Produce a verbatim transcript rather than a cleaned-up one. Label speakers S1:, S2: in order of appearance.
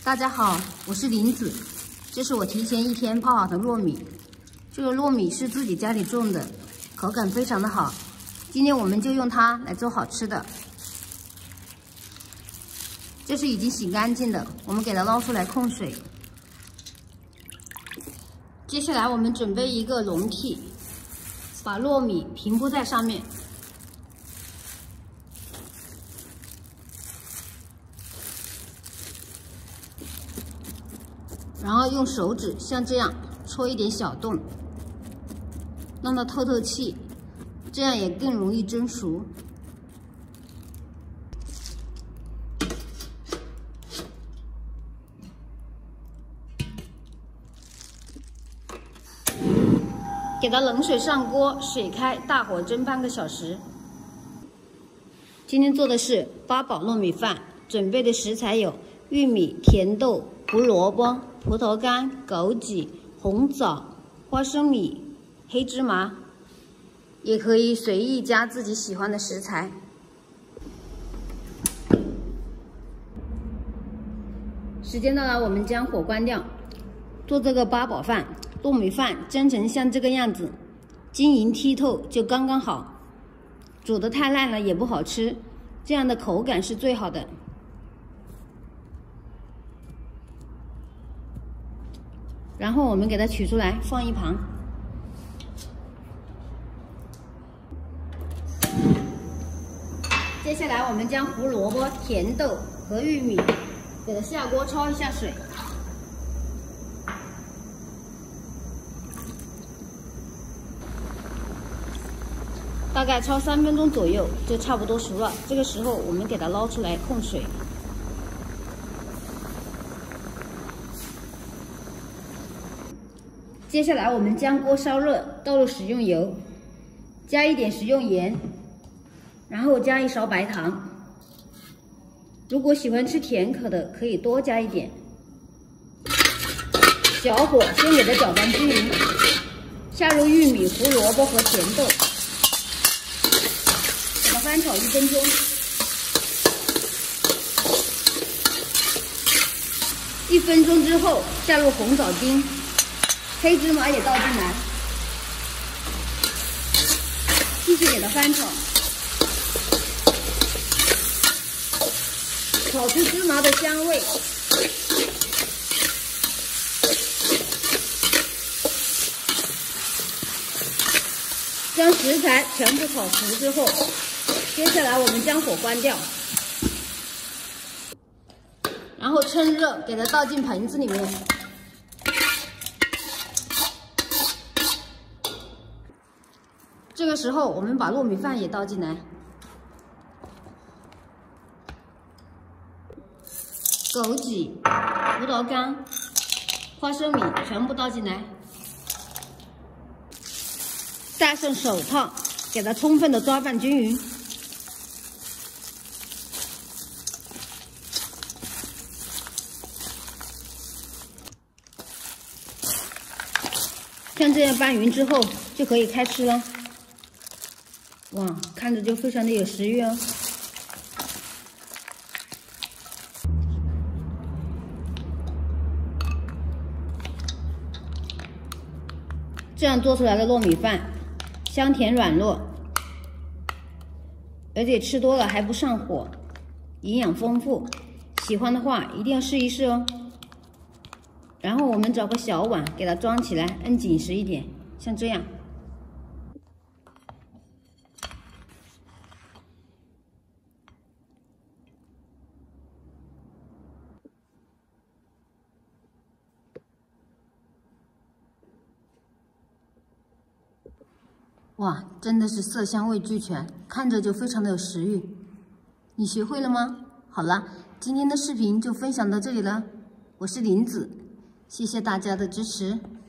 S1: 大家好，我是林子，这是我提前一天泡好的糯米。这个糯米是自己家里种的，口感非常的好。今天我们就用它来做好吃的。这是已经洗干净的，我们给它捞出来控水。接下来我们准备一个笼屉，把糯米平铺在上面。 然后用手指像这样戳一点小洞，让它透透气，这样也更容易蒸熟。给它冷水上锅，水开，大火蒸半个小时。今天做的是八宝糯米饭，准备的食材有玉米、甜豆、胡萝卜、葡萄干、枸杞、红枣、花生米、黑芝麻，也可以随意加自己喜欢的食材。时间到了，我们将火关掉。做这个八宝饭，糯米饭蒸成像这个样子，晶莹剔透就刚刚好。煮得太烂了也不好吃，这样的口感是最好的。 然后我们给它取出来放一旁。接下来我们将胡萝卜、甜豆和玉米给它下锅焯一下水，大概焯三分钟左右就差不多熟了。这个时候我们给它捞出来控水。 接下来我们将锅烧热，倒入食用油，加一点食用盐，然后加一勺白糖。如果喜欢吃甜口的，可以多加一点。小火先给它搅拌均匀，下入玉米、胡萝卜和甜豆，给它翻炒一分钟。一分钟之后，下入红枣丁。 黑芝麻也倒进来，继续给它翻炒，炒出芝麻的香味。将食材全部炒熟之后，接下来我们将火关掉，然后趁热给它倒进盆子里面。 这个时候，我们把糯米饭也倒进来，枸杞、葡萄干、花生米全部倒进来，戴上手套，给它充分的抓拌均匀。像这样拌匀之后，就可以开吃了。 哇，看着就非常的有食欲哦！这样做出来的糯米饭，香甜软糯，而且吃多了还不上火，营养丰富。喜欢的话一定要试一试哦。然后我们找个小碗给它装起来，摁紧实一点，像这样。 哇，真的是色香味俱全，看着就非常的有食欲。你学会了吗？好了，今天的视频就分享到这里了，我是林子，谢谢大家的支持。